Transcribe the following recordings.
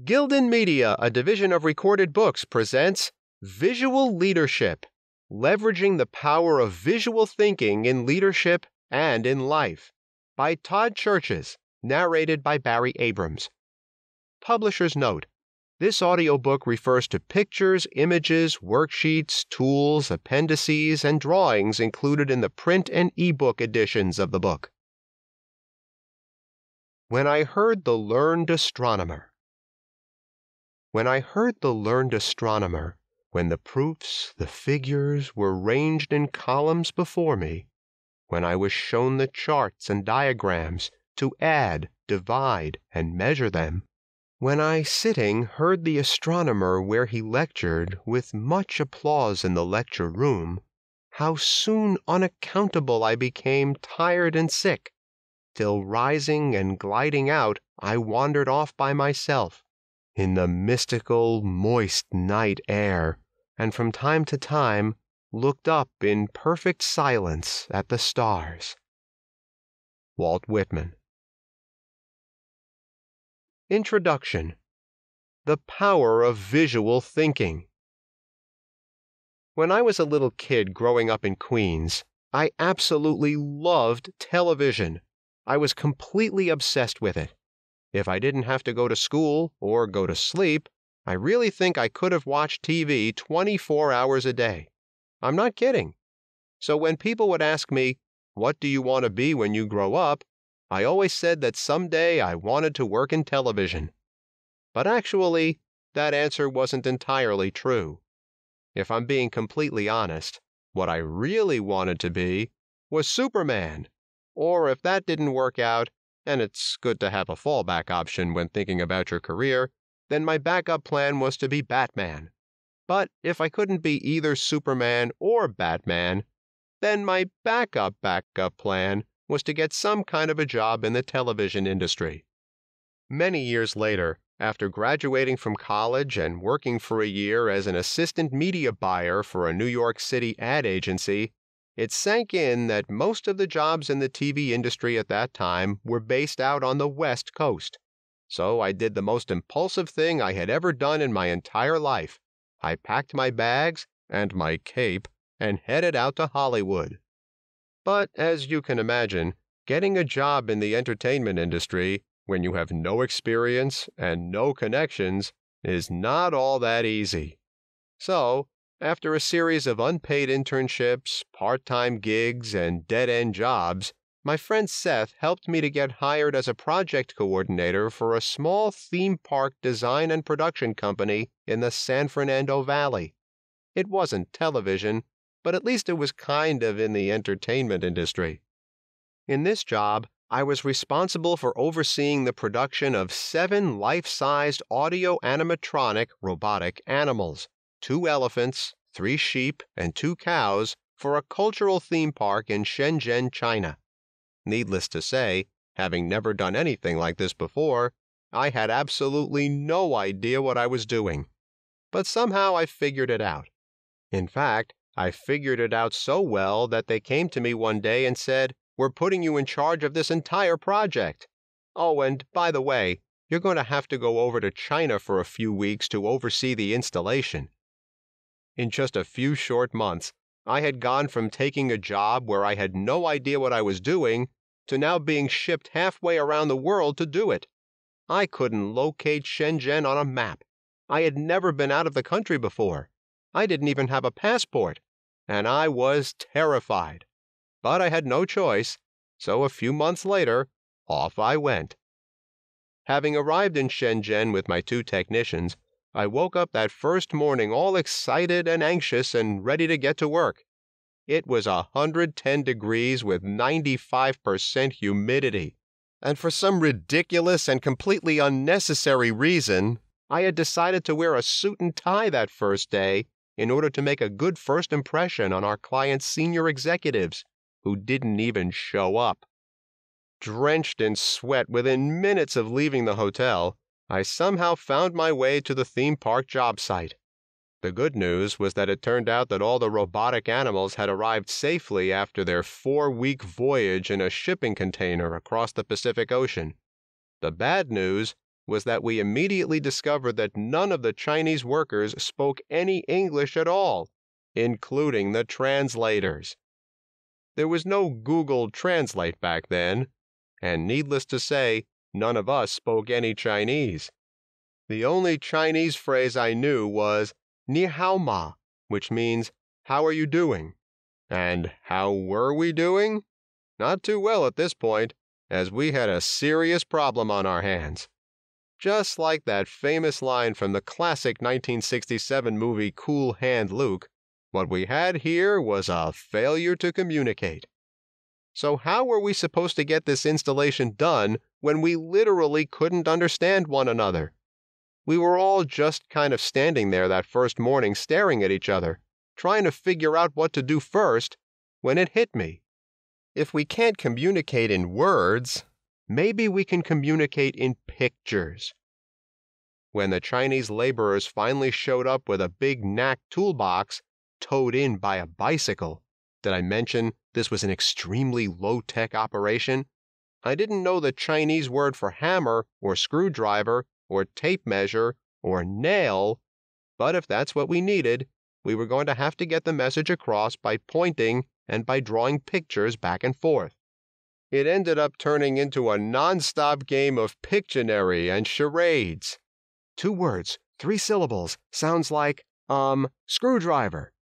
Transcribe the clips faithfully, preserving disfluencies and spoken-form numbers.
Gildan Media, a division of Recorded Books, presents Visual Leadership, Leveraging the Power of Visual Thinking in Leadership and in Life, by Todd Cherches, narrated by Barry Abrams. Publisher's note: this audiobook refers to pictures, images, worksheets, tools, appendices, and drawings included in the print and ebook editions of the book. When I heard the learned astronomer. When I heard the learned astronomer, when the proofs, the figures, were ranged in columns before me, when I was shown the charts and diagrams to add, divide, and measure them, when I, sitting, heard the astronomer where he lectured, with much applause in the lecture room, how soon unaccountable I became tired and sick, till rising and gliding out I wandered off by myself, in the mystical, moist night air, and from time to time looked up in perfect silence at the stars. Walt Whitman. Introduction. The Power of Visual Thinking. When I was a little kid growing up in Queens, I absolutely loved television. I was completely obsessed with it. If I didn't have to go to school or go to sleep, I really think I could have watched T V twenty-four hours a day. I'm not kidding. So when people would ask me, "What do you want to be when you grow up?" I always said that someday I wanted to work in television. But actually, that answer wasn't entirely true. If I'm being completely honest, what I really wanted to be was Superman. Or if that didn't work out, and it's good to have a fallback option when thinking about your career, then my backup plan was to be Batman. But if I couldn't be either Superman or Batman, then my backup backup plan was to get some kind of a job in the television industry. Many years later, after graduating from college and working for a year as an assistant media buyer for a New York City ad agency, it sank in that most of the jobs in the T V industry at that time were based out on the West Coast. So I did the most impulsive thing I had ever done in my entire life. I packed my bags and my cape and headed out to Hollywood. But as you can imagine, getting a job in the entertainment industry when you have no experience and no connections is not all that easy. So, after a series of unpaid internships, part-time gigs, and dead-end jobs, my friend Seth helped me to get hired as a project coordinator for a small theme park design and production company in the San Fernando Valley. It wasn't television, but at least it was kind of in the entertainment industry. In this job, I was responsible for overseeing the production of seven life-sized audio animatronic robotic animals, two elephants, three sheep, and two cows for a cultural theme park in Shenzhen, China. Needless to say, having never done anything like this before, I had absolutely no idea what I was doing. But somehow I figured it out. In fact, I figured it out so well that they came to me one day and said, "We're putting you in charge of this entire project. Oh, and by the way, you're going to have to go over to China for a few weeks to oversee the installation." In just a few short months, I had gone from taking a job where I had no idea what I was doing to now being shipped halfway around the world to do it. I couldn't locate Shenzhen on a map. I had never been out of the country before. I didn't even have a passport, and I was terrified. But I had no choice, so a few months later, off I went. Having arrived in Shenzhen with my two technicians, I woke up that first morning all excited and anxious and ready to get to work. It was one hundred ten degrees with ninety-five percent humidity, and for some ridiculous and completely unnecessary reason, I had decided to wear a suit and tie that first day in order to make a good first impression on our client's senior executives, who didn't even show up. Drenched in sweat within minutes of leaving the hotel, I somehow found my way to the theme park job site. The good news was that it turned out that all the robotic animals had arrived safely after their four-week voyage in a shipping container across the Pacific Ocean. The bad news was that we immediately discovered that none of the Chinese workers spoke any English at all, including the translators. There was no Google Translate back then, and needless to say, none of us spoke any Chinese. The only Chinese phrase I knew was "Ni hao ma," which means, "How are you doing?" And how were we doing? Not too well at this point, as we had a serious problem on our hands. Just like that famous line from the classic nineteen sixty-seven movie Cool Hand Luke, what we had here was a failure to communicate. So how were we supposed to get this installation done when we literally couldn't understand one another? We were all just kind of standing there that first morning staring at each other, trying to figure out what to do first, when it hit me. If we can't communicate in words, maybe we can communicate in pictures. When the Chinese laborers finally showed up with a big knack toolbox, towed in by a bicycle, did I mention this was an extremely low-tech operation? I didn't know the Chinese word for hammer or screwdriver or tape measure or nail, but if that's what we needed, we were going to have to get the message across by pointing and by drawing pictures back and forth. It ended up turning into a non-stop game of Pictionary and charades. Two words, three syllables, sounds like, um, screwdriver.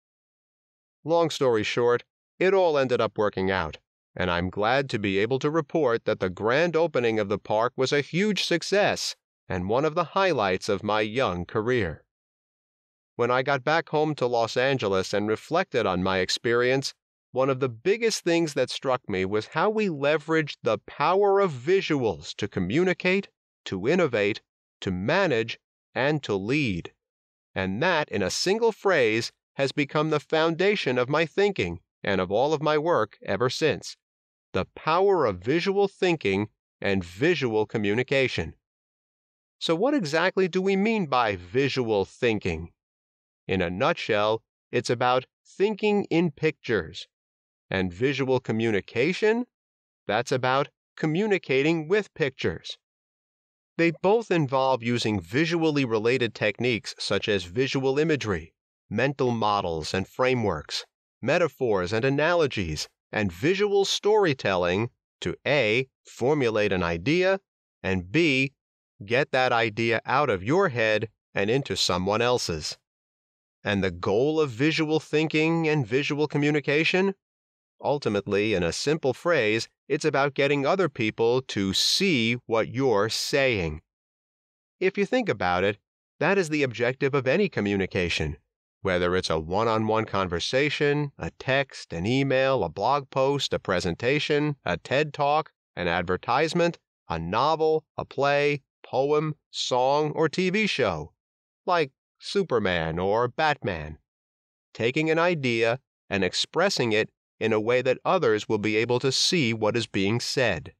Long story short, it all ended up working out, and I'm glad to be able to report that the grand opening of the park was a huge success and one of the highlights of my young career. When I got back home to Los Angeles and reflected on my experience, one of the biggest things that struck me was how we leveraged the power of visuals to communicate, to innovate, to manage, and to lead. And that, in a single phrase, has become the foundation of my thinking and of all of my work ever since. The power of visual thinking and visual communication. So what exactly do we mean by visual thinking? In a nutshell, it's about thinking in pictures. And visual communication? That's about communicating with pictures. They both involve using visually related techniques such as visual imagery, mental models and frameworks, metaphors and analogies, and visual storytelling to A, formulate an idea, and B, get that idea out of your head and into someone else's. And the goal of visual thinking and visual communication? Ultimately, in a simple phrase, it's about getting other people to see what you're saying. If you think about it, that is the objective of any communication, whether it's a one-on-one conversation, a text, an email, a blog post, a presentation, a TED Talk, an advertisement, a novel, a play, poem, song, or T V show, like Superman or Batman. Taking an idea and expressing it in a way that others will be able to see what is being said.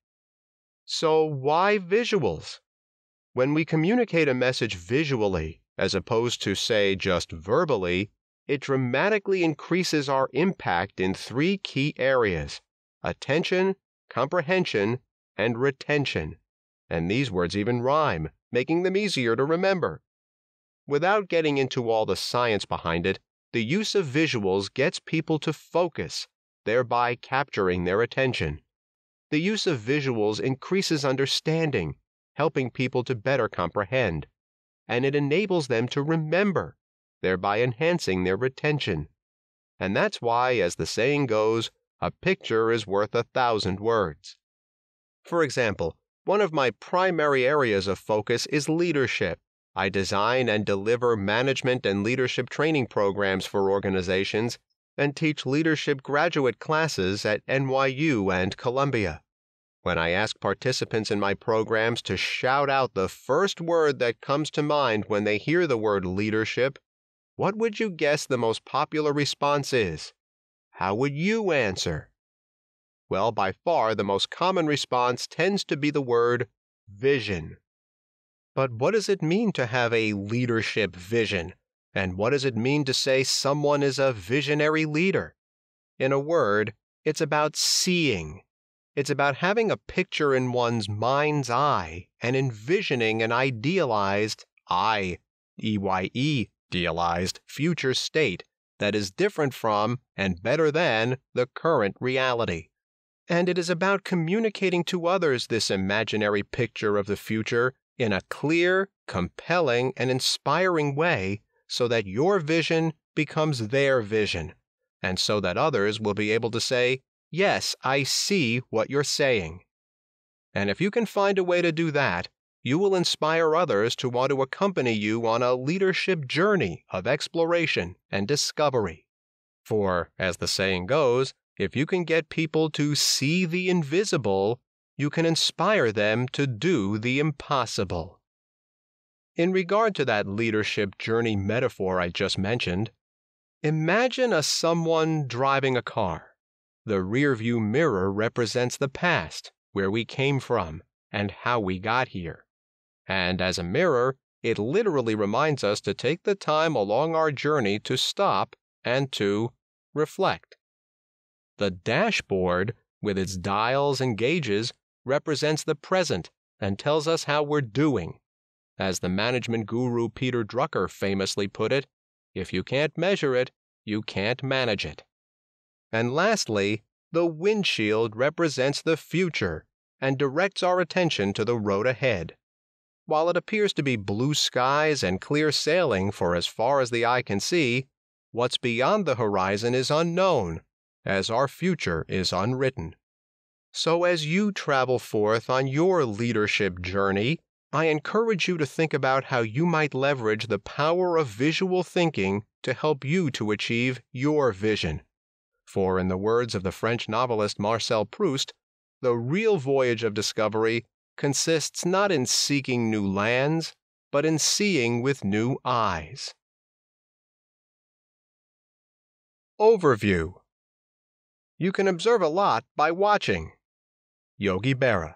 So why visuals? When we communicate a message visually, as opposed to, say, just verbally, it dramatically increases our impact in three key areas: attention, comprehension, and retention. And these words even rhyme, making them easier to remember. Without getting into all the science behind it, the use of visuals gets people to focus, thereby capturing their attention. The use of visuals increases understanding, helping people to better comprehend, and it enables them to remember, thereby enhancing their retention. And that's why, as the saying goes, a picture is worth a thousand words. For example, one of my primary areas of focus is leadership. I design and deliver management and leadership training programs for organizations and teach leadership graduate classes at N Y U and Columbia. When I ask participants in my programs to shout out the first word that comes to mind when they hear the word leadership, what would you guess the most popular response is? How would you answer? Well, by far the most common response tends to be the word vision. But what does it mean to have a leadership vision? And what does it mean to say someone is a visionary leader? In a word, it's about seeing. It's about having a picture in one's mind's eye and envisioning an idealized, I, E Y E, idealized future state that is different from and better than the current reality. And it is about communicating to others this imaginary picture of the future in a clear, compelling, and inspiring way so that your vision becomes their vision, and so that others will be able to say, "Yes, I see what you're saying." And if you can find a way to do that, you will inspire others to want to accompany you on a leadership journey of exploration and discovery. For, as the saying goes, if you can get people to see the invisible, you can inspire them to do the impossible. In regard to that leadership journey metaphor I just mentioned, imagine a someone driving a car. The rearview mirror represents the past, where we came from, and how we got here. And as a mirror, it literally reminds us to take the time along our journey to stop and to reflect. The dashboard, with its dials and gauges, represents the present and tells us how we're doing. As the management guru Peter Drucker famously put it, if you can't measure it, you can't manage it. And lastly, the windshield represents the future and directs our attention to the road ahead. While it appears to be blue skies and clear sailing for as far as the eye can see, what's beyond the horizon is unknown, as our future is unwritten. So as you travel forth on your leadership journey, I encourage you to think about how you might leverage the power of visual thinking to help you to achieve your vision. For in the words of the French novelist Marcel Proust, the real voyage of discovery consists not in seeking new lands, but in seeing with new eyes. Overview. You can observe a lot by watching. Yogi Berra.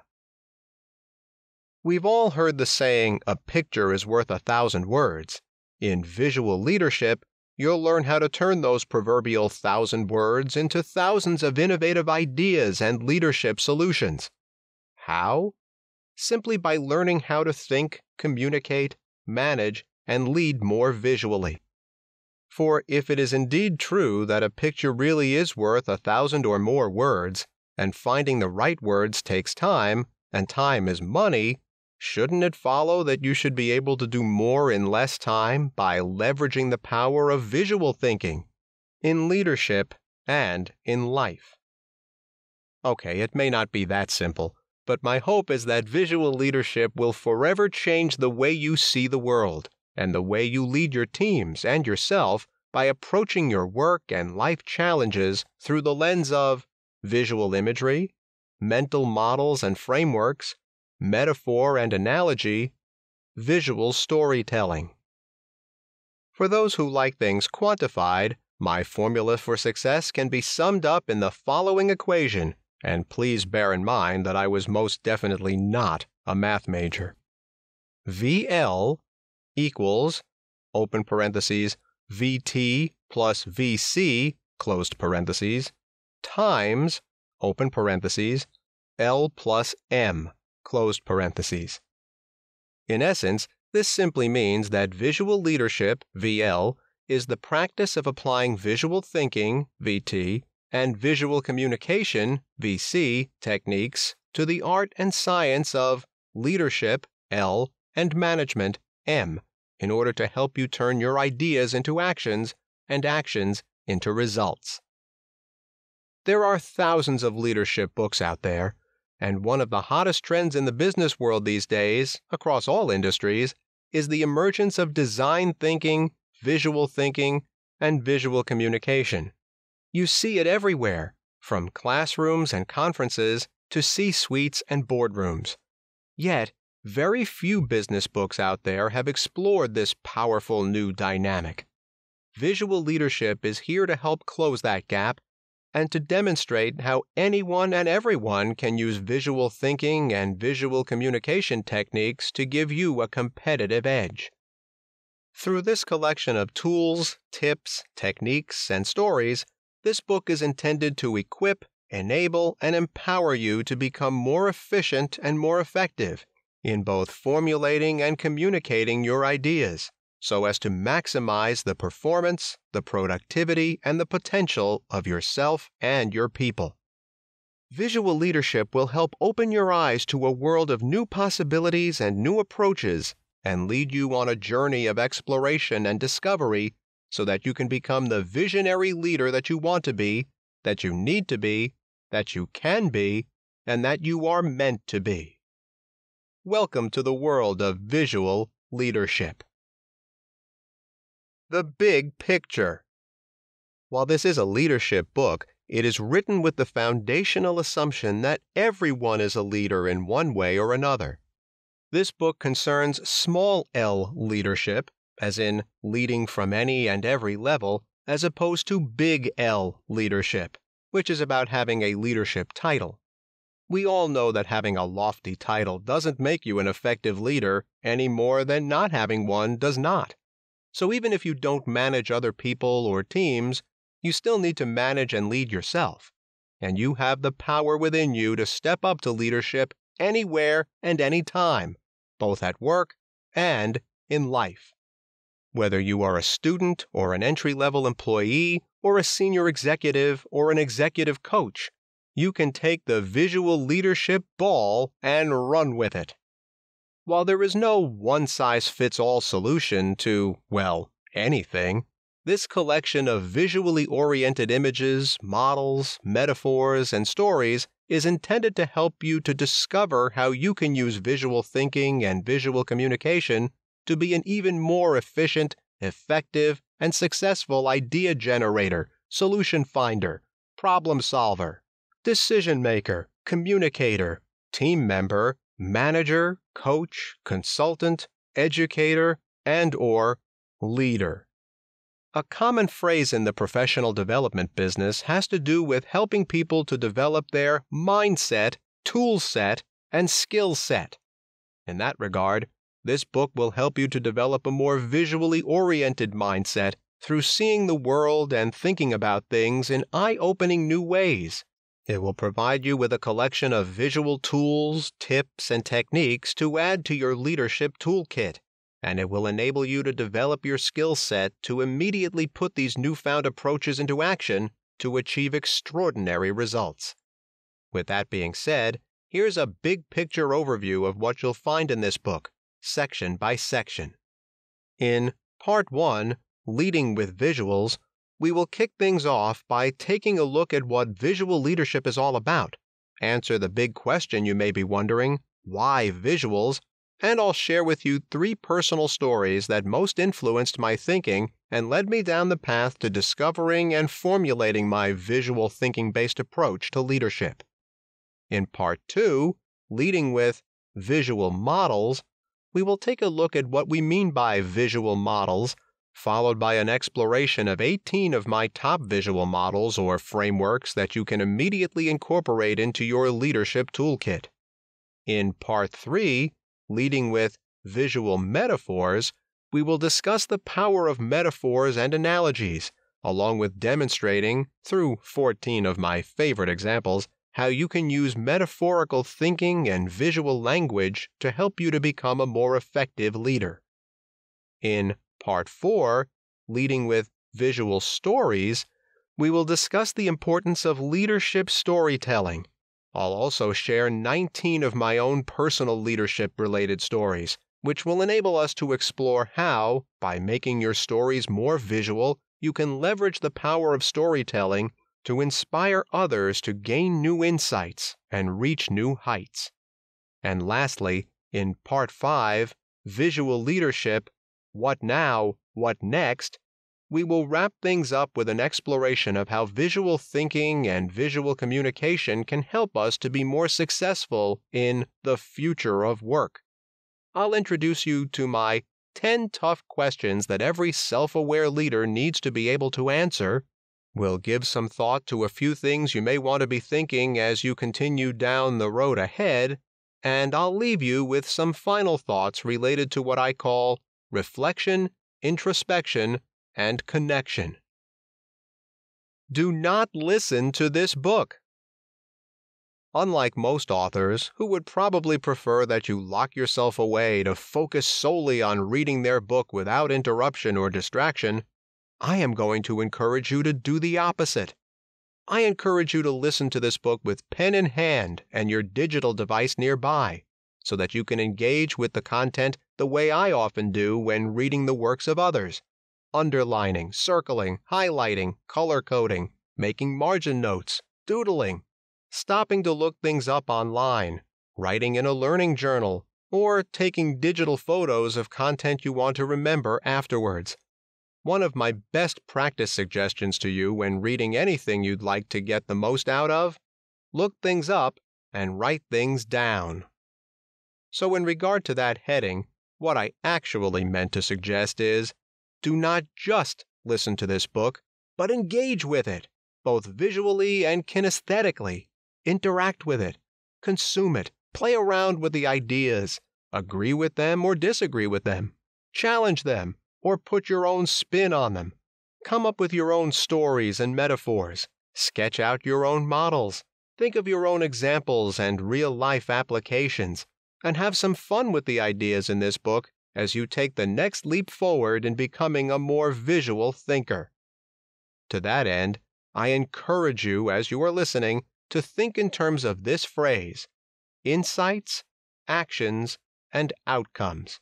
We've all heard the saying, "A picture is worth a thousand words." In visual leadership, you'll learn how to turn those proverbial thousand words into thousands of innovative ideas and leadership solutions. How? Simply by learning how to think, communicate, manage, and lead more visually. For if it is indeed true that a picture really is worth a thousand or more words, and finding the right words takes time, and time is money, shouldn't it follow that you should be able to do more in less time by leveraging the power of visual thinking, in leadership and in life? Okay, it may not be that simple, but my hope is that visual leadership will forever change the way you see the world, and the way you lead your teams and yourself by approaching your work and life challenges through the lens of visual imagery, mental models and frameworks, metaphor and analogy, visual storytelling. For those who like things quantified, my formula for success can be summed up in the following equation, and please bear in mind that I was most definitely not a math major. V L equals, open parentheses, V T plus V C, closed parentheses, times, open parentheses, L plus M, closed parentheses. In essence, this simply means that visual leadership, V L, is the practice of applying visual thinking, V T, and visual communication, V C, techniques to the art and science of leadership, L, and management, M, in order to help you turn your ideas into actions and actions into results. There are thousands of leadership books out there, and one of the hottest trends in the business world these days, across all industries, is the emergence of design thinking, visual thinking, and visual communication. You see it everywhere, from classrooms and conferences to C-suites and boardrooms. Yet, very few business books out there have explored this powerful new dynamic. Visual leadership is here to help close that gap and to demonstrate how anyone and everyone can use visual thinking and visual communication techniques to give you a competitive edge. Through this collection of tools, tips, techniques, and stories, this book is intended to equip, enable, and empower you to become more efficient and more effective in both formulating and communicating your ideas, so as to maximize the performance, the productivity, and the potential of yourself and your people. Visual leadership will help open your eyes to a world of new possibilities and new approaches, and lead you on a journey of exploration and discovery so that you can become the visionary leader that you want to be, that you need to be, that you can be, and that you are meant to be. Welcome to the world of visual leadership. The Big Picture. While this is a leadership book, it is written with the foundational assumption that everyone is a leader in one way or another. This book concerns small L leadership, as in leading from any and every level, as opposed to big L leadership, which is about having a leadership title. We all know that having a lofty title doesn't make you an effective leader any more than not having one does not. So even if you don't manage other people or teams, you still need to manage and lead yourself. And you have the power within you to step up to leadership anywhere and anytime, both at work and in life. Whether you are a student or an entry-level employee or a senior executive or an executive coach, you can take the visual leadership ball and run with it. While there is no one-size-fits-all solution to, well, anything, this collection of visually oriented images, models, metaphors, and stories is intended to help you to discover how you can use visual thinking and visual communication to be an even more efficient, effective, and successful idea generator, solution finder, problem solver, decision maker, communicator, team member, manager, coach, consultant, educator, and or leader. A common phrase in the professional development business has to do with helping people to develop their mindset, tool set, and skill set. In that regard, this book will help you to develop a more visually oriented mindset through seeing the world and thinking about things in eye-opening new ways. It will provide you with a collection of visual tools, tips, and techniques to add to your leadership toolkit, and it will enable you to develop your skill set to immediately put these newfound approaches into action to achieve extraordinary results. With that being said, here's a big picture overview of what you'll find in this book, section by section. In Part one, Leading with Visuals, we will kick things off by taking a look at what visual leadership is all about, answer the big question you may be wondering, why visuals, and I'll share with you three personal stories that most influenced my thinking and led me down the path to discovering and formulating my visual thinking-based approach to leadership. In Part two, Leading with Visual Models, we will take a look at what we mean by visual models, followed by an exploration of eighteen of my top visual models or frameworks that you can immediately incorporate into your leadership toolkit. In Part three, Leading with Visual Metaphors, we will discuss the power of metaphors and analogies, along with demonstrating, through fourteen of my favorite examples, how you can use metaphorical thinking and visual language to help you to become a more effective leader. In Part four, Leading with Visual Stories, we will discuss the importance of leadership storytelling. I'll also share nineteen of my own personal leadership-related stories, which will enable us to explore how, by making your stories more visual, you can leverage the power of storytelling to inspire others to gain new insights and reach new heights. And lastly, in Part five, Visual Leadership, What Now, What Next?, we will wrap things up with an exploration of how visual thinking and visual communication can help us to be more successful in the future of work. I'll introduce you to my ten tough questions that every self-aware leader needs to be able to answer. We'll give some thought to a few things you may want to be thinking as you continue down the road ahead, and I'll leave you with some final thoughts related to what I call reflection, introspection, and connection. Do not listen to this book. Unlike most authors who would probably prefer that you lock yourself away to focus solely on reading their book without interruption or distraction, I am going to encourage you to do the opposite. I encourage you to listen to this book with pen in hand and your digital device nearby, so that you can engage with the content the way I often do when reading the works of others, underlining, circling, highlighting, color coding, making margin notes, doodling, stopping to look things up online, writing in a learning journal, or taking digital photos of content you want to remember afterwards. One of my best practice suggestions to you when reading anything you'd like to get the most out of: look things up and write things down. So in regard to that heading, what I actually meant to suggest is, do not just listen to this book, but engage with it, both visually and kinesthetically. Interact with it, consume it, play around with the ideas, agree with them or disagree with them, challenge them, or put your own spin on them. Come up with your own stories and metaphors, sketch out your own models, think of your own examples and real-life applications, and have some fun with the ideas in this book as you take the next leap forward in becoming a more visual thinker. To that end, I encourage you as you are listening to think in terms of this phrase: insights, actions, and outcomes.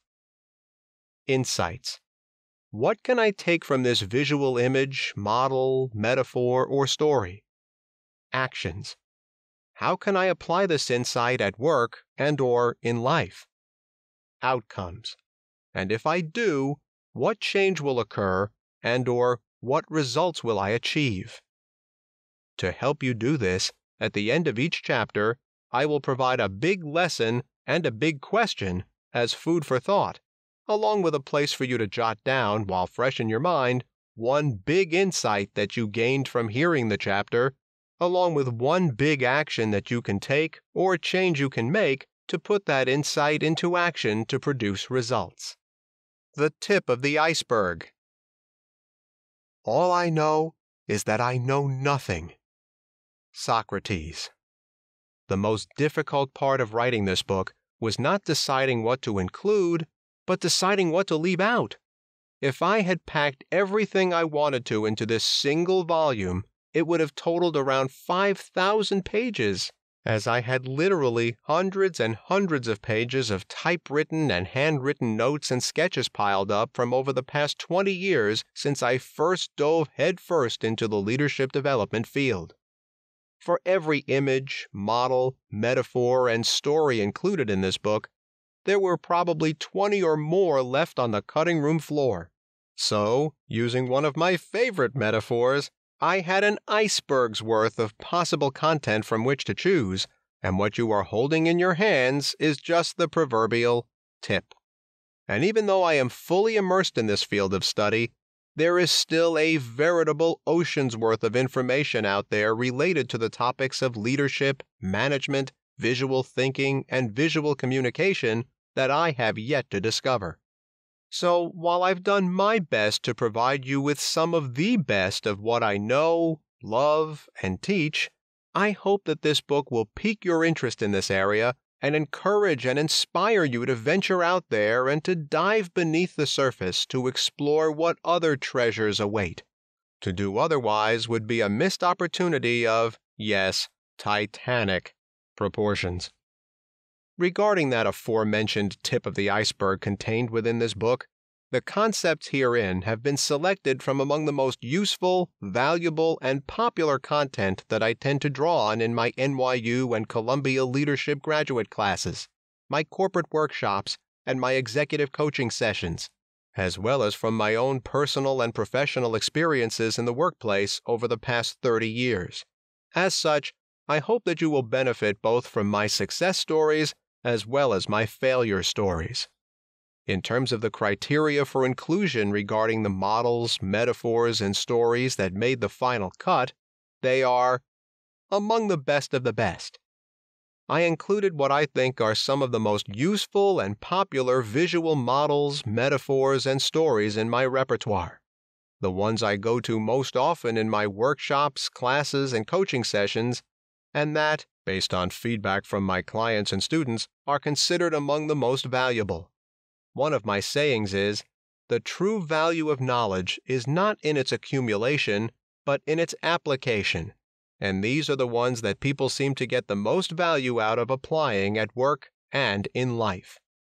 Insights. What can I take from this visual image, model, metaphor, or story? Actions. How can I apply this insight at work and/or in life? Outcomes. And if I do, what change will occur and/or what results will I achieve? To help you do this, at the end of each chapter, I will provide a big lesson and a big question as food for thought, along with a place for you to jot down, while fresh in your mind, one big insight that you gained from hearing the chapter, along with one big action that you can take or change you can make to put that insight into action to produce results. The tip of the iceberg. All I know is that I know nothing. Socrates. The most difficult part of writing this book was not deciding what to include, but deciding what to leave out. If I had packed everything I wanted to into this single volume, it would have totaled around five thousand pages, as I had literally hundreds and hundreds of pages of typewritten and handwritten notes and sketches piled up from over the past twenty years since I first dove headfirst into the leadership development field. For every image, model, metaphor, and story included in this book, there were probably twenty or more left on the cutting room floor. So, using one of my favorite metaphors, I had an iceberg's worth of possible content from which to choose, and what you are holding in your hands is just the proverbial tip. And even though I am fully immersed in this field of study, there is still a veritable ocean's worth of information out there related to the topics of leadership, management, visual thinking, and visual communication that I have yet to discover. So, while I've done my best to provide you with some of the best of what I know, love, and teach, I hope that this book will pique your interest in this area and encourage and inspire you to venture out there and to dive beneath the surface to explore what other treasures await. To do otherwise would be a missed opportunity of, yes, titanic proportions. Regarding that aforementioned tip of the iceberg contained within this book, the concepts herein have been selected from among the most useful, valuable, and popular content that I tend to draw on in my N Y U and Columbia leadership graduate classes, my corporate workshops, and my executive coaching sessions, as well as from my own personal and professional experiences in the workplace over the past thirty years. As such, I hope that you will benefit both from my success stories as well as my failure stories. In terms of the criteria for inclusion regarding the models, metaphors, and stories that made the final cut, they are among the best of the best. I included what I think are some of the most useful and popular visual models, metaphors, and stories in my repertoire. The ones I go to most often in my workshops, classes, and coaching sessions, and that, based on feedback from my clients and students, are considered among the most valuable. One of my sayings is, "The true value of knowledge is not in its accumulation, but in its application," and these are the ones that people seem to get the most value out of applying at work and in life.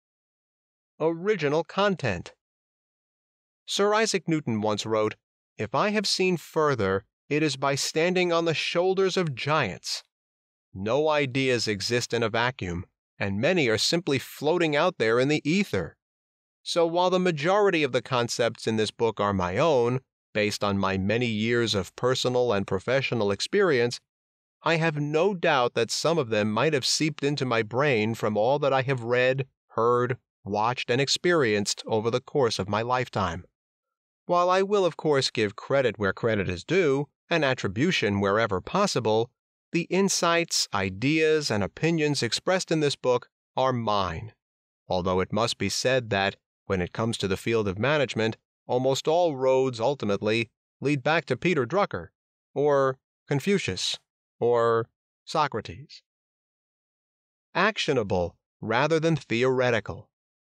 Original content. Sir Isaac Newton once wrote, "If I have seen further, it is by standing on the shoulders of giants." No ideas exist in a vacuum, and many are simply floating out there in the ether. So while the majority of the concepts in this book are my own, based on my many years of personal and professional experience, I have no doubt that some of them might have seeped into my brain from all that I have read, heard, watched, and experienced over the course of my lifetime. While I will of course give credit where credit is due, and attribution wherever possible, the insights, ideas, and opinions expressed in this book are mine. Although it must be said that, when it comes to the field of management, almost all roads ultimately lead back to Peter Drucker, or Confucius, or Socrates. Actionable rather than theoretical.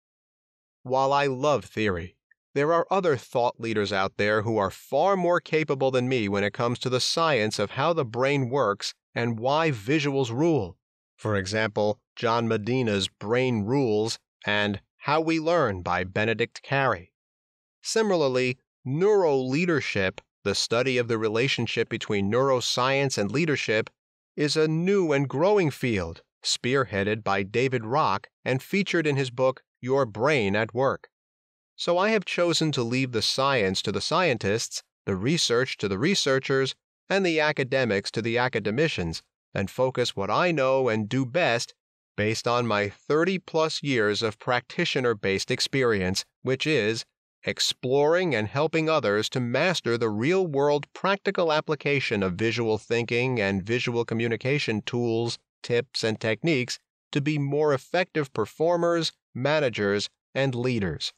While I love theory, there are other thought leaders out there who are far more capable than me when it comes to the science of how the brain works and why visuals rule. For example, John Medina's Brain Rules and How We Learn by Benedict Carey. Similarly, neuroleadership, the study of the relationship between neuroscience and leadership, is a new and growing field, spearheaded by David Rock and featured in his book Your Brain at Work. So I have chosen to leave the science to the scientists, the research to the researchers, and the academics to the academicians, and focus what I know and do best based on my thirty-plus years of practitioner-based experience, which is exploring and helping others to master the real-world practical application of visual thinking and visual communication tools, tips, and techniques to be more effective performers, managers, and leaders.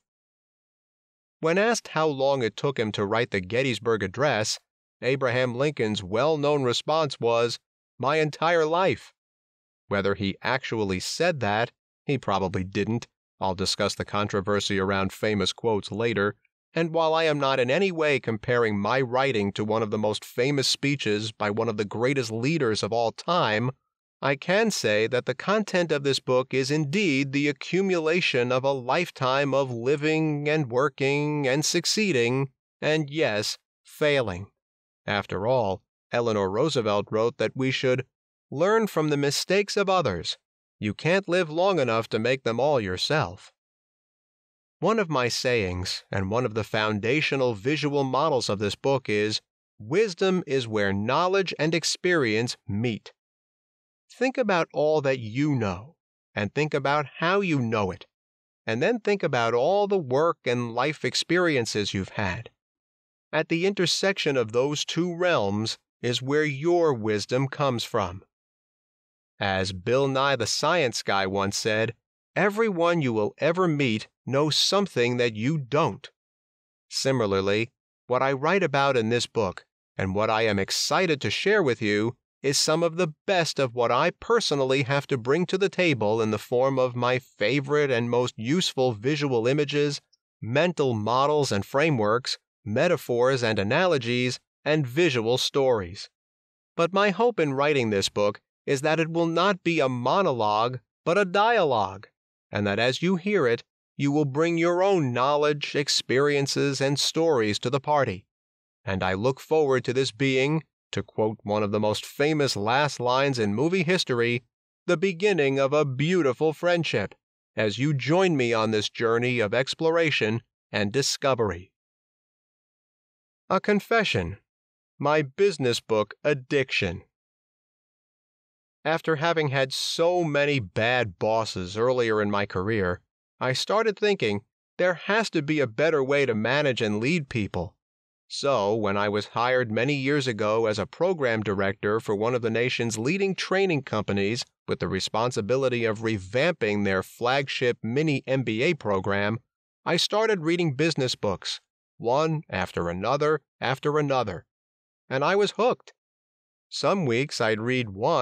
When asked how long it took him to write the Gettysburg Address, Abraham Lincoln's well-known response was, "My entire life." Whether he actually said that, he probably didn't. I'll discuss the controversy around famous quotes later, and while I am not in any way comparing my writing to one of the most famous speeches by one of the greatest leaders of all time, I can say that the content of this book is indeed the accumulation of a lifetime of living and working and succeeding, and yes, failing. After all, Eleanor Roosevelt wrote that we should learn from the mistakes of others. You can't live long enough to make them all yourself. One of my sayings, and one of the foundational visual models of this book is, wisdom is where knowledge and experience meet. Think about all that you know, and think about how you know it, and then think about all the work and life experiences you've had. At the intersection of those two realms is where your wisdom comes from. As Bill Nye the Science Guy once said, everyone you will ever meet knows something that you don't. Similarly, what I write about in this book, and what I am excited to share with you, is some of the best of what I personally have to bring to the table in the form of my favorite and most useful visual images, mental models and frameworks, metaphors and analogies, and visual stories. But my hope in writing this book is that it will not be a monologue, but a dialogue, and that as you hear it, you will bring your own knowledge, experiences, and stories to the party. And I look forward to this being, to quote one of the most famous last lines in movie history, the beginning of a beautiful friendship, as you join me on this journey of exploration and discovery. A confession. My business book addiction. After having had so many bad bosses earlier in my career, I started thinking there has to be a better way to manage and lead people. So, when I was hired many years ago as a program director for one of the nation's leading training companies with the responsibility of revamping their flagship mini M B A program, I started reading business books, one after another after another, and I was hooked. Some weeks I'd read one,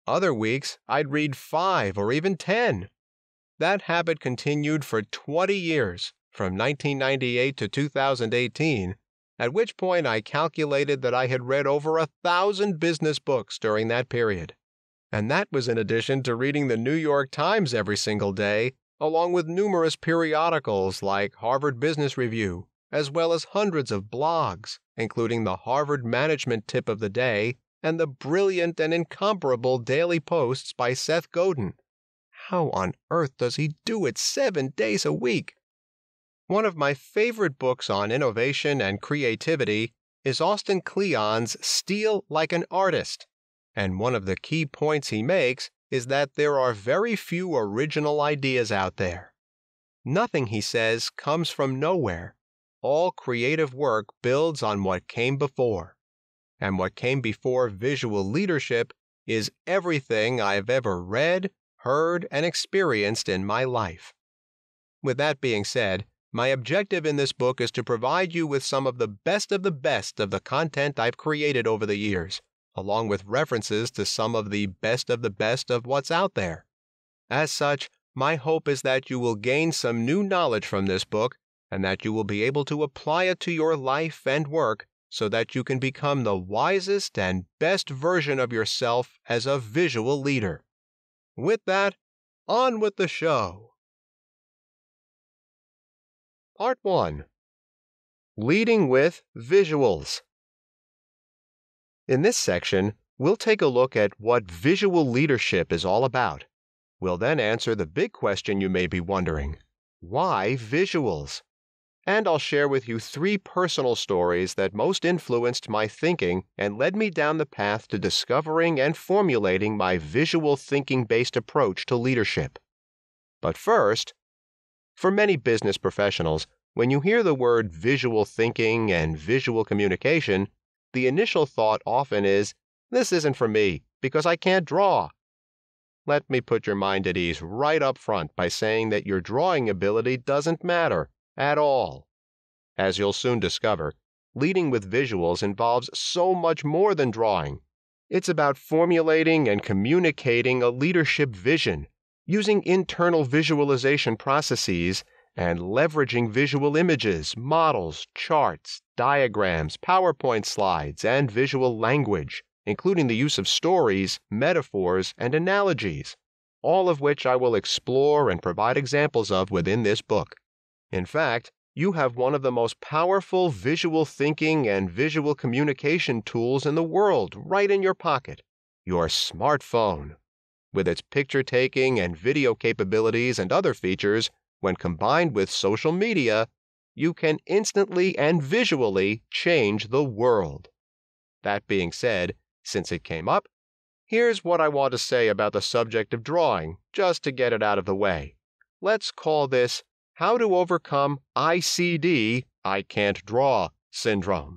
Other weeks, I'd read five or even ten. That habit continued for twenty years, from nineteen ninety-eight to two thousand eighteen, at which point I calculated that I had read over a thousand business books during that period. And that was in addition to reading the New York Times every single day, along with numerous periodicals like Harvard Business Review, as well as hundreds of blogs, including the Harvard Management Tip of the Day and the brilliant and incomparable daily posts by Seth Godin. How on earth does he do it seven days a week? One of my favorite books on innovation and creativity is Austin Kleon's Steal Like an Artist, and one of the key points he makes is that there are very few original ideas out there. Nothing, he says, comes from nowhere. All creative work builds on what came before. And what came before visual leadership is everything I've ever read, heard, and experienced in my life. With that being said, my objective in this book is to provide you with some of the best of the best of the content I've created over the years, along with references to some of the best of the best of what's out there. As such, my hope is that you will gain some new knowledge from this book and that you will be able to apply it to your life and work so that you can become the wisest and best version of yourself as a visual leader. With that, on with the show. Part one. Leading with Visuals. In this section, we'll take a look at what visual leadership is all about. We'll then answer the big question you may be wondering: why visuals? And I'll share with you three personal stories that most influenced my thinking and led me down the path to discovering and formulating my visual thinking-based approach to leadership. But first, for many business professionals, when you hear the word visual thinking and visual communication, the initial thought often is, this isn't for me because I can't draw. Let me put your mind at ease right up front by saying that your drawing ability doesn't matter at all. As you'll soon discover, leading with visuals involves so much more than drawing. It's about formulating and communicating a leadership vision, using internal visualization processes, and leveraging visual images, models, charts, diagrams, PowerPoint slides, and visual language, including the use of stories, metaphors, and analogies, all of which I will explore and provide examples of within this book. In fact, you have one of the most powerful visual thinking and visual communication tools in the world right in your pocket, your smartphone. With its picture-taking and video capabilities and other features, when combined with social media, you can instantly and visually change the world. That being said, since it came up, here's what I want to say about the subject of drawing, just to get it out of the way. Let's call this How to Overcome I C D, I Can't Draw, Syndrome.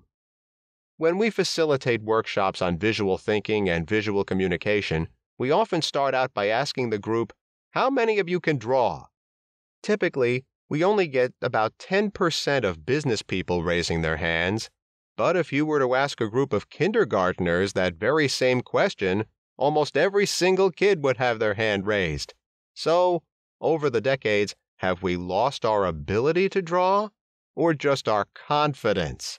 When we facilitate workshops on visual thinking and visual communication, we often start out by asking the group, how many of you can draw? Typically, we only get about ten percent of business people raising their hands, but if you were to ask a group of kindergartners that very same question, almost every single kid would have their hand raised. So, over the decades, have we lost our ability to draw, or just our confidence?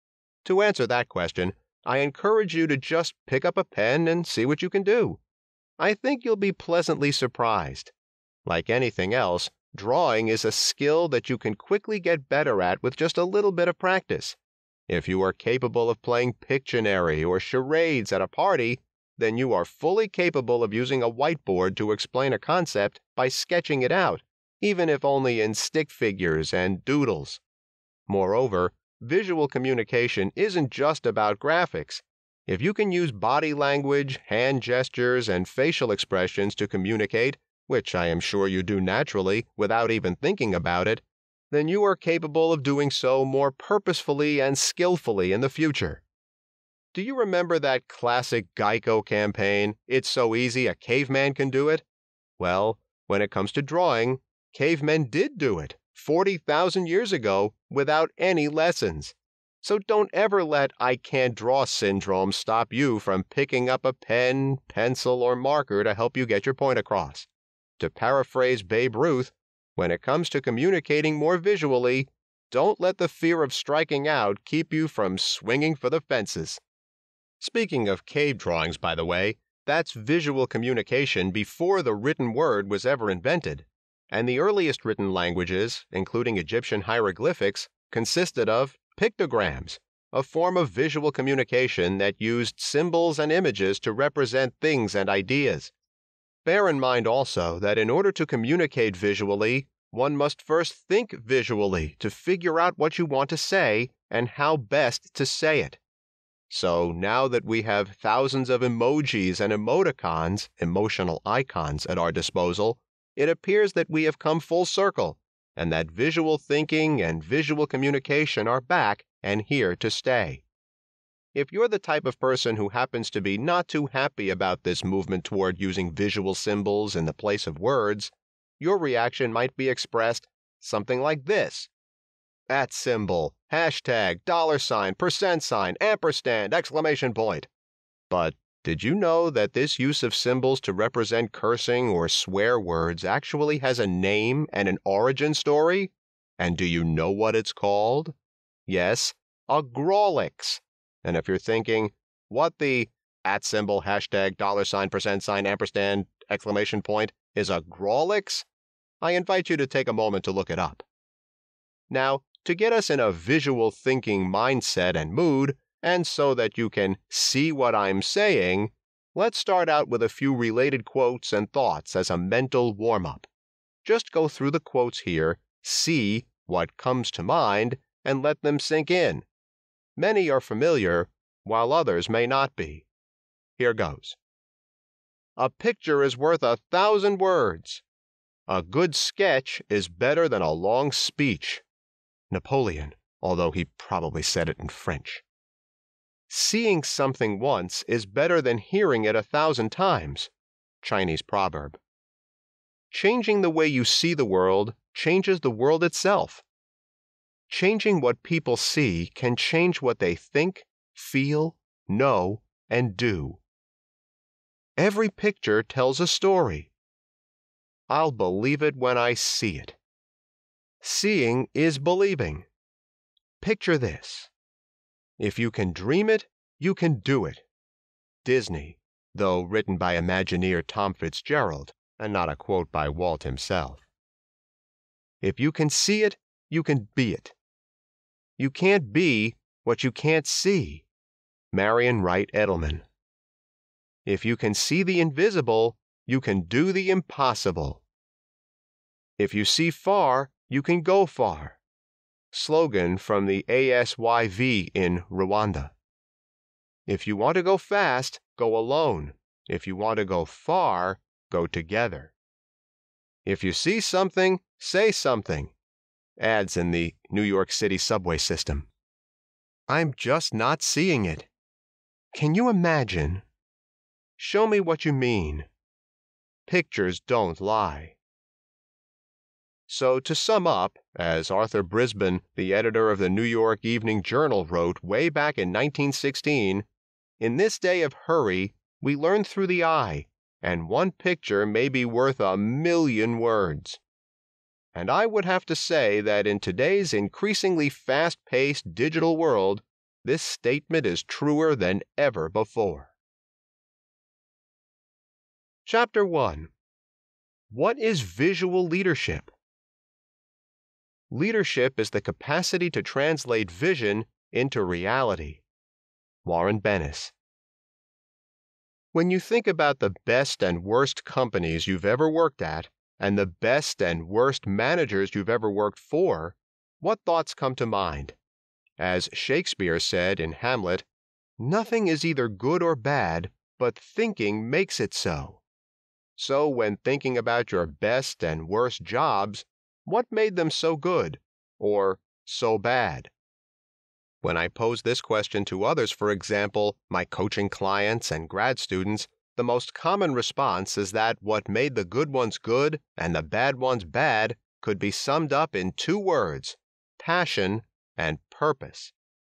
To answer that question, I encourage you to just pick up a pen and see what you can do. I think you'll be pleasantly surprised. Like anything else, drawing is a skill that you can quickly get better at with just a little bit of practice. If you are capable of playing Pictionary or charades at a party, then you are fully capable of using a whiteboard to explain a concept by sketching it out, even if only in stick figures and doodles. Moreover, visual communication isn't just about graphics. If you can use body language, hand gestures, and facial expressions to communicate, which I am sure you do naturally without even thinking about it, then you are capable of doing so more purposefully and skillfully in the future. Do you remember that classic Geico campaign, "It's so easy a caveman can do it"? Well, when it comes to drawing, cavemen did do it forty thousand years ago without any lessons. So don't ever let "I can't draw" syndrome stop you from picking up a pen, pencil, or marker to help you get your point across. To paraphrase Babe Ruth, when it comes to communicating more visually, don't let the fear of striking out keep you from swinging for the fences. Speaking of cave drawings, by the way, that's visual communication before the written word was ever invented, and the earliest written languages, including Egyptian hieroglyphics, consisted of pictograms, a form of visual communication that used symbols and images to represent things and ideas. Bear in mind also that in order to communicate visually, one must first think visually to figure out what you want to say and how best to say it. So now that we have thousands of emojis and emoticons, emotional icons, at our disposal, it appears that we have come full circle, and that visual thinking and visual communication are back and here to stay. If you're the type of person who happens to be not too happy about this movement toward using visual symbols in the place of words, your reaction might be expressed something like this: at symbol, hashtag, dollar sign, percent sign, ampersand, exclamation point. But did you know that this use of symbols to represent cursing or swear words actually has a name and an origin story? And do you know what it's called? Yes, a grawlix. And if you're thinking, what the at symbol, hashtag, dollar sign, percent sign, ampersand, exclamation point is a grawlix, I invite you to take a moment to look it up. Now, to get us in a visual thinking mindset and mood, and so that you can see what I'm saying, let's start out with a few related quotes and thoughts as a mental warm-up. Just go through the quotes here, see what comes to mind, and let them sink in. Many are familiar, while others may not be. Here goes. A picture is worth a thousand words. A good sketch is better than a long speech. Napoleon, although he probably said it in French. Seeing something once is better than hearing it a thousand times. Chinese proverb. Changing the way you see the world changes the world itself. Changing what people see can change what they think, feel, know, and do. Every picture tells a story. I'll believe it when I see it. Seeing is believing. Picture this. If you can dream it, you can do it. Disney, though written by Imagineer Tom Fitzgerald, and not a quote by Walt himself. If you can see it, you can be it. You can't be what you can't see. Marion Wright Edelman. If you can see the invisible, you can do the impossible. If you see far, you can go far. Slogan from the A S Y V in Rwanda. If you want to go fast, go alone. If you want to go far, go together. If you see something, say something. Ads in the New York City subway system. I'm just not seeing it. Can you imagine? Show me what you mean. Pictures don't lie. So to sum up, as Arthur Brisbane, the editor of the New York Evening Journal, wrote way back in nineteen sixteen, in this day of hurry, we learn through the eye, and one picture may be worth a million words. And I would have to say that in today's increasingly fast-paced digital world, this statement is truer than ever before. Chapter one. What is visual leadership? Leadership is the capacity to translate vision into reality. Warren Bennis. When you think about the best and worst companies you've ever worked at, and the best and worst managers you've ever worked for, what thoughts come to mind? As Shakespeare said in Hamlet, nothing is either good or bad, but thinking makes it so. So when thinking about your best and worst jobs, what made them so good, or so bad? When I pose this question to others, for example, my coaching clients and grad students, the most common response is that what made the good ones good and the bad ones bad could be summed up in two words: passion and purpose.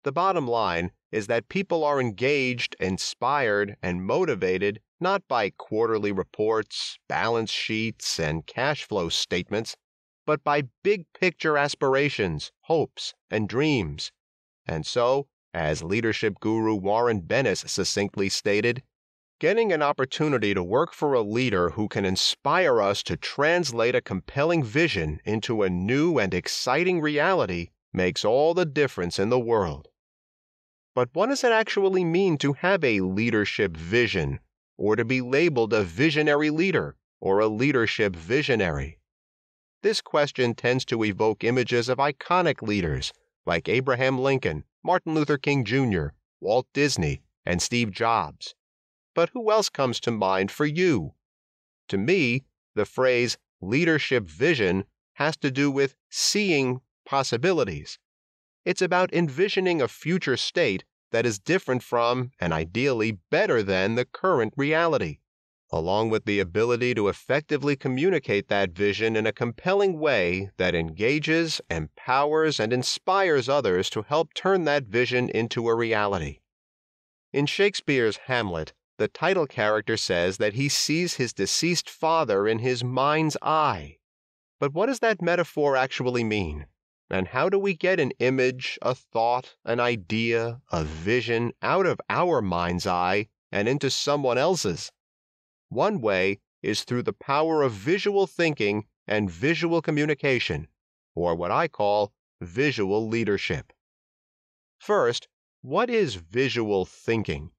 The bottom line is that people are engaged, inspired, and motivated not by quarterly reports, balance sheets, and cash flow statements, but by big-picture aspirations, hopes, and dreams. And so, as leadership guru Warren Bennis succinctly stated, getting an opportunity to work for a leader who can inspire us to translate a compelling vision into a new and exciting reality makes all the difference in the world. But what does it actually mean to have a leadership vision, or to be labeled a visionary leader or a leadership visionary? This question tends to evoke images of iconic leaders like Abraham Lincoln, Martin Luther King Junior, Walt Disney, and Steve Jobs. But who else comes to mind for you? To me, the phrase leadership vision has to do with seeing possibilities. It's about envisioning a future state that is different from, and ideally better than, the current reality, along with the ability to effectively communicate that vision in a compelling way that engages, empowers, and inspires others to help turn that vision into a reality. In Shakespeare's Hamlet, the title character says that he sees his deceased father in his mind's eye. But what does that metaphor actually mean? And how do we get an image, a thought, an idea, a vision out of our mind's eye and into someone else's? One way is through the power of visual thinking and visual communication, or what I call visual leadership. First, what is visual thinking?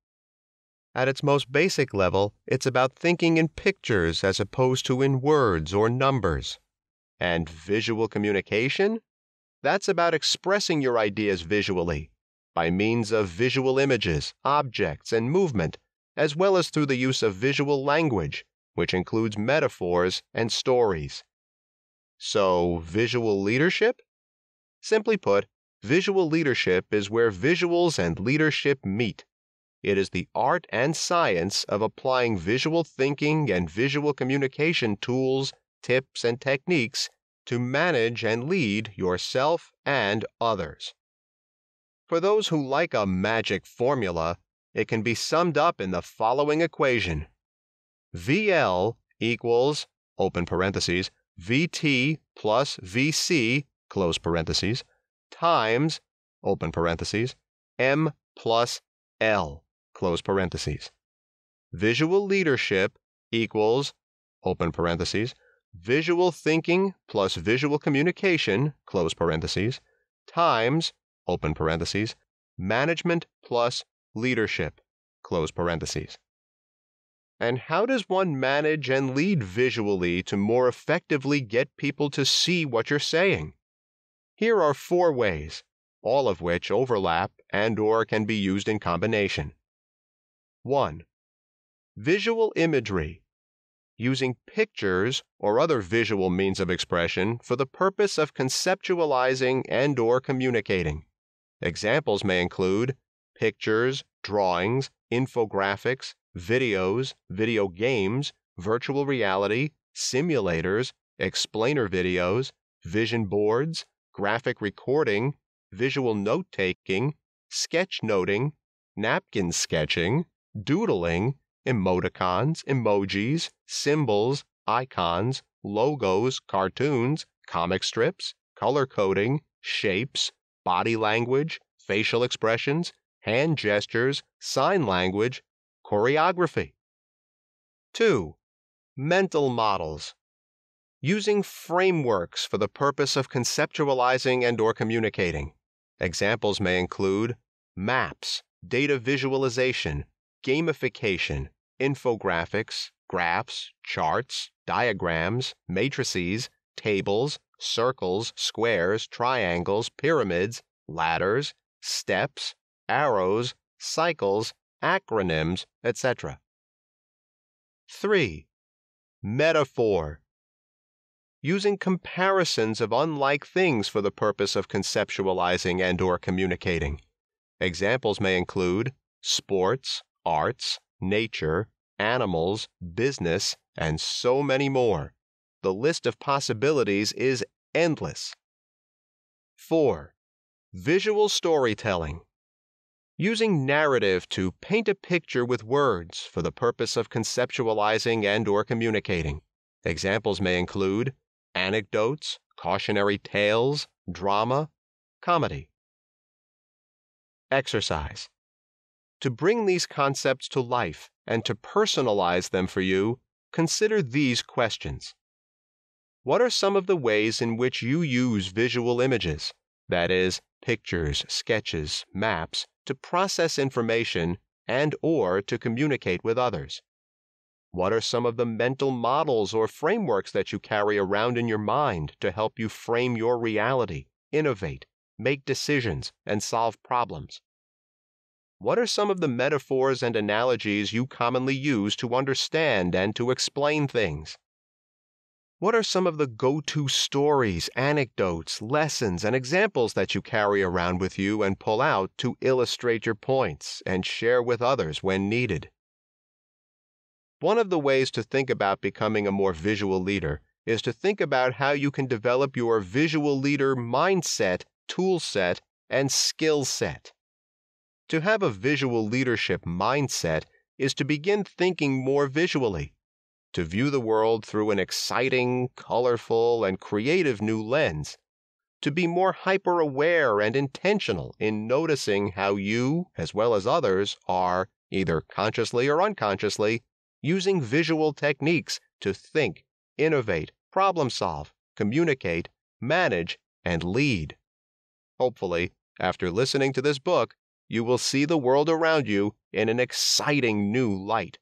At its most basic level, it's about thinking in pictures as opposed to in words or numbers. And visual communication? That's about expressing your ideas visually, by means of visual images, objects, and movement, as well as through the use of visual language, which includes metaphors and stories. So, visual leadership? Simply put, visual leadership is where visuals and leadership meet. It is the art and science of applying visual thinking and visual communication tools, tips, and techniques to manage and lead yourself and others. For those who like a magic formula, it can be summed up in the following equation. V L equals, open parentheses, V T plus V C, close parentheses, times, open parentheses, M plus L, close parentheses. Visual leadership equals, open parentheses, visual thinking plus visual communication, close parentheses, times, open parentheses, management plus leadership, close parentheses. And how does one manage and lead visually to more effectively get people to see what you're saying? Here are four ways, all of which overlap and or can be used in combination. One. Visual imagery. Using pictures or other visual means of expression for the purpose of conceptualizing and or communicating. Examples may include pictures, drawings, infographics, videos, video games, virtual reality, simulators, explainer videos, vision boards, graphic recording, visual note-taking, sketchnoting, napkin sketching, doodling, emoticons, emojis, symbols, icons, logos, cartoons, comic strips, color coding, shapes, body language, facial expressions, hand gestures, sign language, choreography. Two. Mental models. Using frameworks for the purpose of conceptualizing and or communicating. Examples may include maps, data visualization, gamification, infographics, graphs, charts, diagrams, matrices, tables, circles, squares, triangles, pyramids, ladders, steps, arrows, cycles, acronyms, et cetera. Three. Metaphor. Using comparisons of unlike things for the purpose of conceptualizing and or communicating. Examples may include sports, arts, nature, animals, business, and so many more. The list of possibilities is endless. Four. Visual storytelling. Using narrative to paint a picture with words for the purpose of conceptualizing and or communicating. Examples may include anecdotes, cautionary tales, drama, comedy. Exercise. To bring these concepts to life and to personalize them for you, consider these questions. What are some of the ways in which you use visual images, that is, pictures, sketches, maps, to process information and or to communicate with others? What are some of the mental models or frameworks that you carry around in your mind to help you frame your reality, innovate, make decisions, and solve problems? What are some of the metaphors and analogies you commonly use to understand and to explain things? What are some of the go-to stories, anecdotes, lessons, and examples that you carry around with you and pull out to illustrate your points and share with others when needed? One of the ways to think about becoming a more visual leader is to think about how you can develop your visual leader mindset, tool set, and skill set. To have a visual leadership mindset is to begin thinking more visually, to view the world through an exciting, colorful, and creative new lens, to be more hyper-aware and intentional in noticing how you, as well as others, are, either consciously or unconsciously, using visual techniques to think, innovate, problem-solve, communicate, manage, and lead. Hopefully, after listening to this book, you will see the world around you in an exciting new light.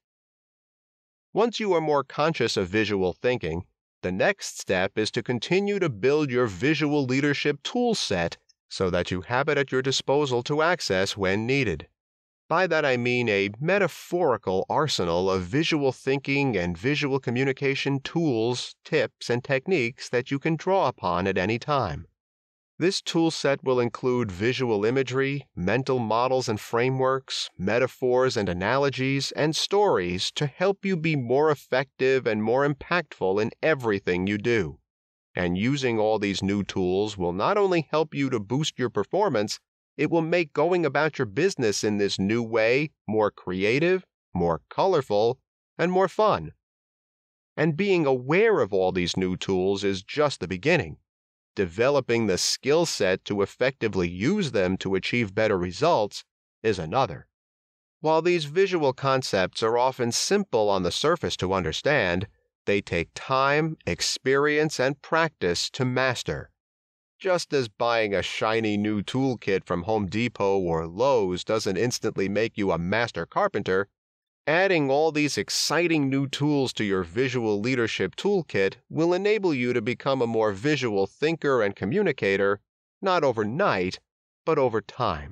Once you are more conscious of visual thinking, the next step is to continue to build your visual leadership tool set so that you have it at your disposal to access when needed. By that I mean a metaphorical arsenal of visual thinking and visual communication tools, tips, and techniques that you can draw upon at any time. This tool set will include visual imagery, mental models and frameworks, metaphors and analogies, and stories to help you be more effective and more impactful in everything you do. And using all these new tools will not only help you to boost your performance, it will make going about your business in this new way more creative, more colorful, and more fun. And being aware of all these new tools is just the beginning. Developing the skill set to effectively use them to achieve better results is another. While these visual concepts are often simple on the surface to understand, they take time, experience, and practice to master. Just as buying a shiny new toolkit from Home Depot or Lowe's doesn't instantly make you a master carpenter, adding all these exciting new tools to your visual leadership toolkit will enable you to become a more visual thinker and communicator, not overnight, but over time.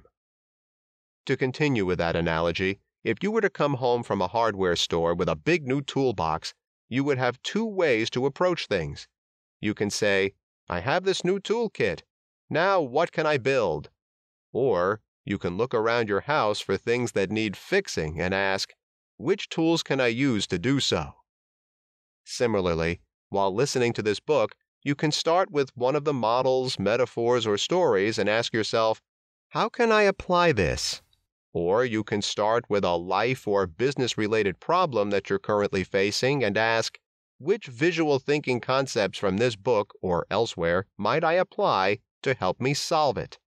To continue with that analogy, if you were to come home from a hardware store with a big new toolbox, you would have two ways to approach things. You can say, "I have this new toolkit. Now what can I build?" Or you can look around your house for things that need fixing and ask, "Which tools can I use to do so?" Similarly, while listening to this book, you can start with one of the models, metaphors, or stories and ask yourself, "How can I apply this?" Or you can start with a life or business-related problem that you're currently facing and ask, "Which visual thinking concepts from this book or elsewhere might I apply to help me solve it?"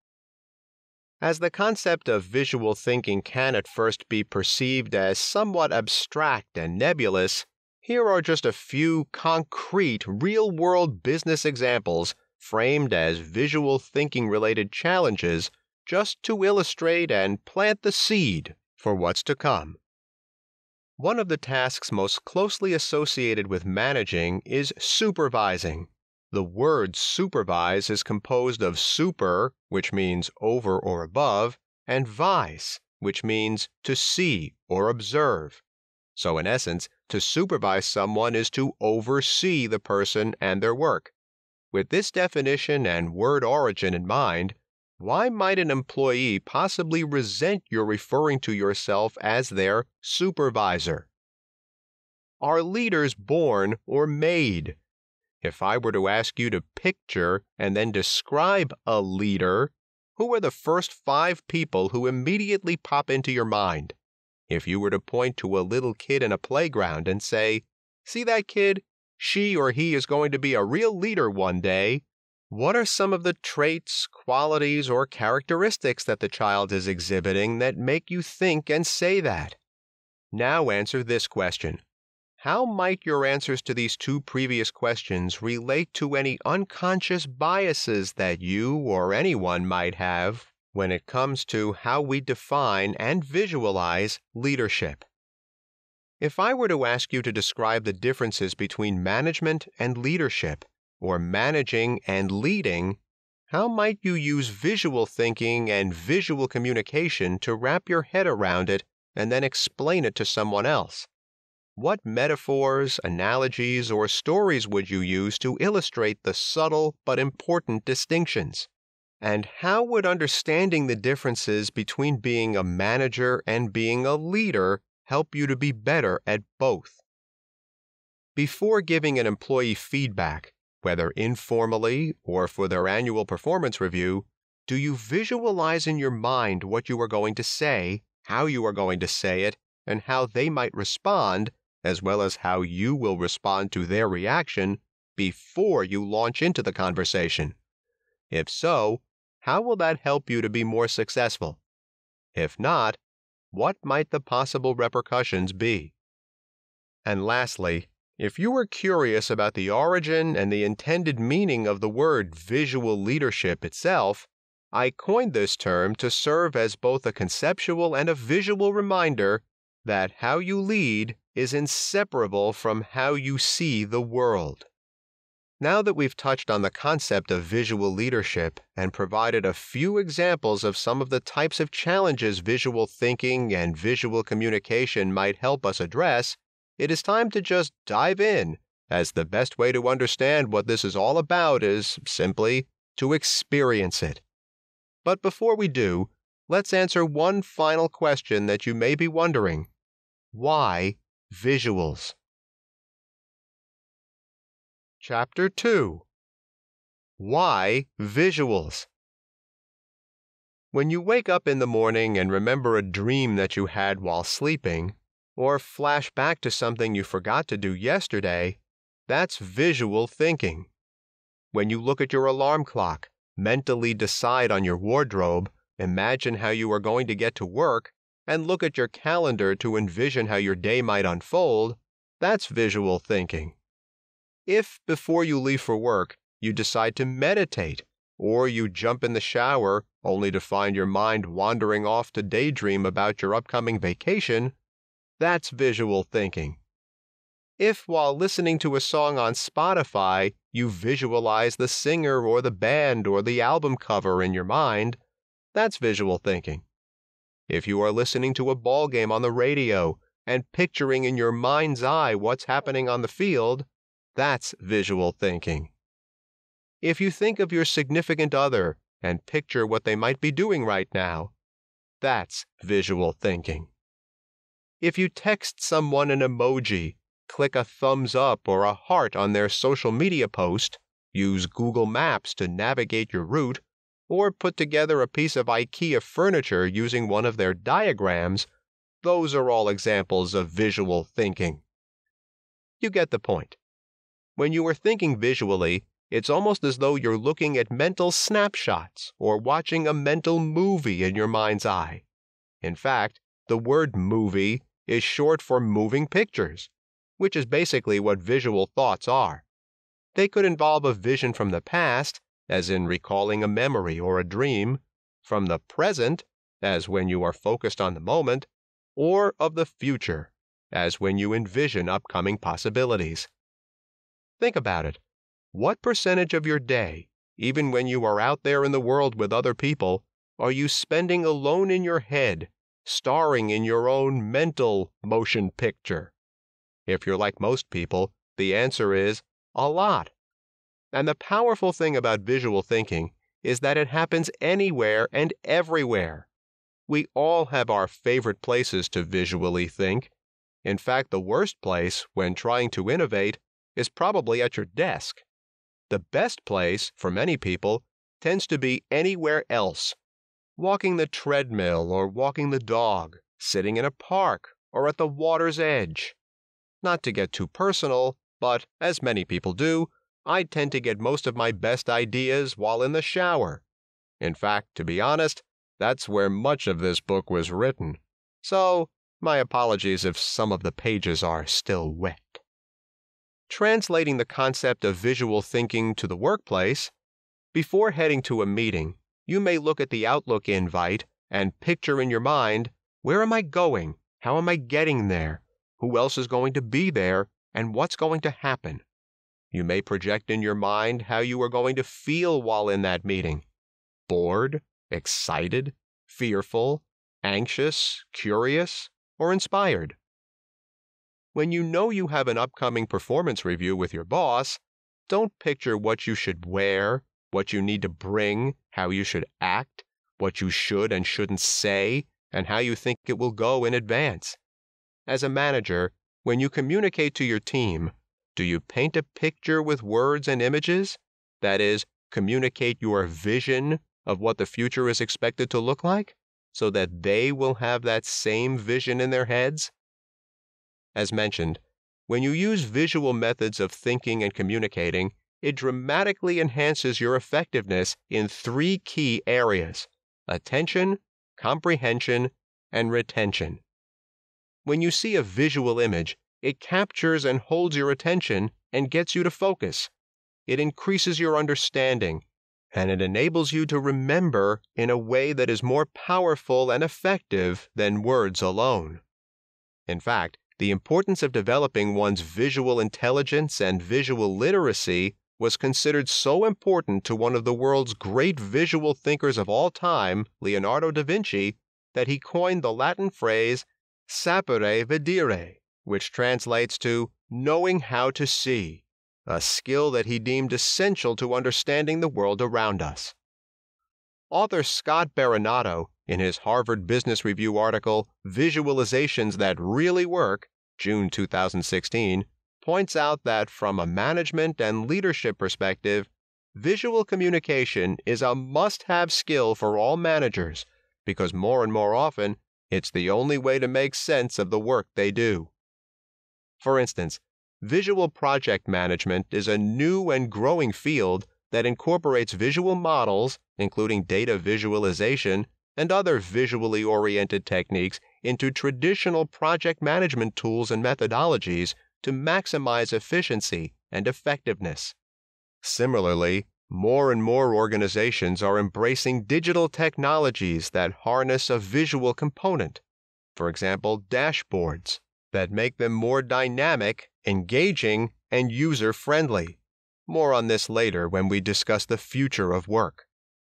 As the concept of visual thinking can at first be perceived as somewhat abstract and nebulous, here are just a few concrete, real-world business examples framed as visual thinking-related challenges just to illustrate and plant the seed for what's to come. One of the tasks most closely associated with managing is supervising. The word supervise is composed of super, which means over or above, and vise, which means to see or observe. So in essence, to supervise someone is to oversee the person and their work. With this definition and word origin in mind, why might an employee possibly resent your referring to yourself as their supervisor? Are leaders born or made? If I were to ask you to picture and then describe a leader, Who are the first five people who immediately pop into your mind? If you were to point to a little kid in a playground and say, "See that kid? She or he is going to be a real leader one day," what are some of the traits, qualities, or characteristics that the child is exhibiting that make you think and say that? Now answer this question. How might your answers to these two previous questions relate to any unconscious biases that you or anyone might have when it comes to how we define and visualize leadership? If I were to ask you to describe the differences between management and leadership, or managing and leading, how might you use visual thinking and visual communication to wrap your head around it and then explain it to someone else? What metaphors, analogies, or stories would you use to illustrate the subtle but important distinctions? And how would understanding the differences between being a manager and being a leader help you to be better at both? Before giving an employee feedback, whether informally or for their annual performance review, do you visualize in your mind what you are going to say, how you are going to say it, and how they might respond, as well as how you will respond to their reaction before you launch into the conversation? If so, how will that help you to be more successful? If not, what might the possible repercussions be? And lastly, if you were curious about the origin and the intended meaning of the word visual leadership itself, I coined this term to serve as both a conceptual and a visual reminder that how you lead is inseparable from how you see the world. Now that we've touched on the concept of visual leadership and provided a few examples of some of the types of challenges visual thinking and visual communication might help us address, it is time to just dive in, as the best way to understand what this is all about is simply to experience it. But before we do, let's answer one final question that you may be wondering. Why visuals? Chapter two. Why visuals? When you wake up in the morning and remember a dream that you had while sleeping, or flash back to something you forgot to do yesterday, that's visual thinking. When you look at your alarm clock, mentally decide on your wardrobe, imagine how you are going to get to work, and look at your calendar to envision how your day might unfold, that's visual thinking. If, before you leave for work, you decide to meditate, or you jump in the shower only to find your mind wandering off to daydream about your upcoming vacation, that's visual thinking. If, while listening to a song on Spotify, you visualize the singer or the band or the album cover in your mind, that's visual thinking. If you are listening to a ball game on the radio and picturing in your mind's eye what's happening on the field, that's visual thinking. If you think of your significant other and picture what they might be doing right now, that's visual thinking. If you text someone an emoji, click a thumbs up or a heart on their social media post, use Google Maps to navigate your route, or put together a piece of IKEA furniture using one of their diagrams, those are all examples of visual thinking. You get the point. When you are thinking visually, it's almost as though you're looking at mental snapshots or watching a mental movie in your mind's eye. In fact, the word movie is short for moving pictures, which is basically what visual thoughts are. They could involve a vision from the past, as in recalling a memory or a dream, from the present, as when you are focused on the moment, or of the future, as when you envision upcoming possibilities. Think about it. What percentage of your day, even when you are out there in the world with other people, are you spending alone in your head, starring in your own mental motion picture? If you're like most people, the answer is a lot. And the powerful thing about visual thinking is that it happens anywhere and everywhere. We all have our favorite places to visually think. In fact, the worst place, when trying to innovate, is probably at your desk. The best place, for many people, tends to be anywhere else, walking the treadmill or walking the dog, sitting in a park or at the water's edge. Not to get too personal, but as many people do, I tend to get most of my best ideas while in the shower. In fact, to be honest, that's where much of this book was written. So, my apologies if some of the pages are still wet. Translating the concept of visual thinking to the workplace, before heading to a meeting, you may look at the Outlook invite and picture in your mind, where am I going? How am I getting there? Who else is going to be there? And what's going to happen? You may project in your mind how you are going to feel while in that meeting. Bored, excited, fearful, anxious, curious, or inspired. When you know you have an upcoming performance review with your boss, don't picture what you should wear, what you need to bring, how you should act, what you should and shouldn't say, and how you think it will go in advance. As a manager, when you communicate to your team, do you paint a picture with words and images? That is, communicate your vision of what the future is expected to look like, so that they will have that same vision in their heads? As mentioned, when you use visual methods of thinking and communicating, it dramatically enhances your effectiveness in three key areas: attention, comprehension, and retention. When you see a visual image, it captures and holds your attention and gets you to focus. It increases your understanding, and it enables you to remember in a way that is more powerful and effective than words alone. In fact, the importance of developing one's visual intelligence and visual literacy was considered so important to one of the world's great visual thinkers of all time, Leonardo da Vinci, that he coined the Latin phrase sapere vedere, which translates to knowing how to see, a skill that he deemed essential to understanding the world around us. Author Scott Baronato, in his Harvard Business Review article, Visualizations That Really Work, June two thousand sixteen, points out that from a management and leadership perspective, visual communication is a must-have skill for all managers, because more and more often, it's the only way to make sense of the work they do. For instance, visual project management is a new and growing field that incorporates visual models, including data visualization and other visually oriented techniques, into traditional project management tools and methodologies to maximize efficiency and effectiveness. Similarly, more and more organizations are embracing digital technologies that harness a visual component, for example, dashboards, that make them more dynamic, engaging, and user-friendly. More on this later when we discuss the future of work.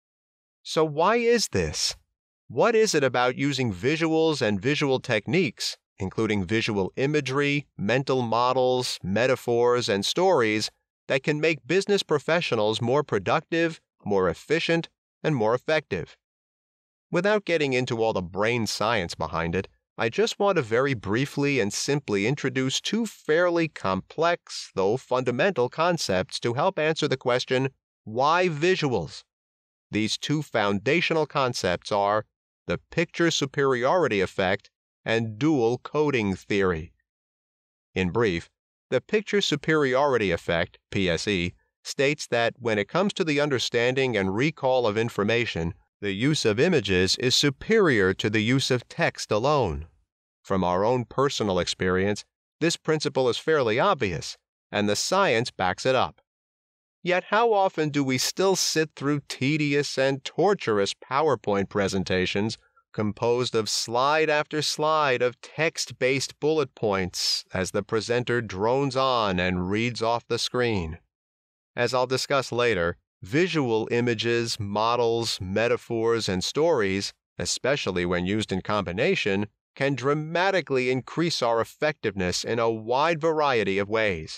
So why is this? What is it about using visuals and visual techniques, including visual imagery, mental models, metaphors, and stories, that can make business professionals more productive, more efficient, and more effective? Without getting into all the brain science behind it, I just want to very briefly and simply introduce two fairly complex, though fundamental concepts to help answer the question, why visuals? These two foundational concepts are the picture superiority effect and dual coding theory. In brief, the picture superiority effect, P S E, states that when it comes to the understanding and recall of information, the use of images is superior to the use of text alone. From our own personal experience, this principle is fairly obvious, and the science backs it up. Yet how often do we still sit through tedious and torturous PowerPoint presentations composed of slide after slide of text-based bullet points as the presenter drones on and reads off the screen? As I'll discuss later, visual images, models, metaphors, and stories, especially when used in combination, can dramatically increase our effectiveness in a wide variety of ways.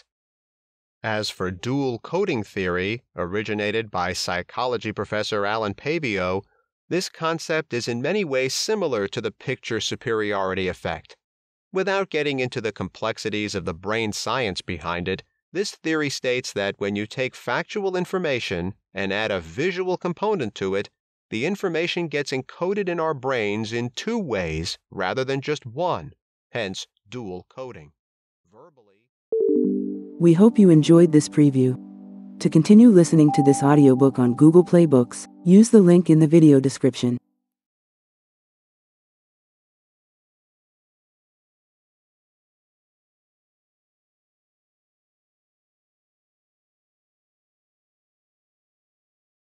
As for dual coding theory, originated by psychology professor Alan Pavio, this concept is in many ways similar to the picture superiority effect. Without getting into the complexities of the brain science behind it, this theory states that when you take factual information and add a visual component to it, the information gets encoded in our brains in two ways rather than just one, hence dual coding. Verbally. We hope you enjoyed this preview. To continue listening to this audiobook on Google Play Books, use the link in the video description.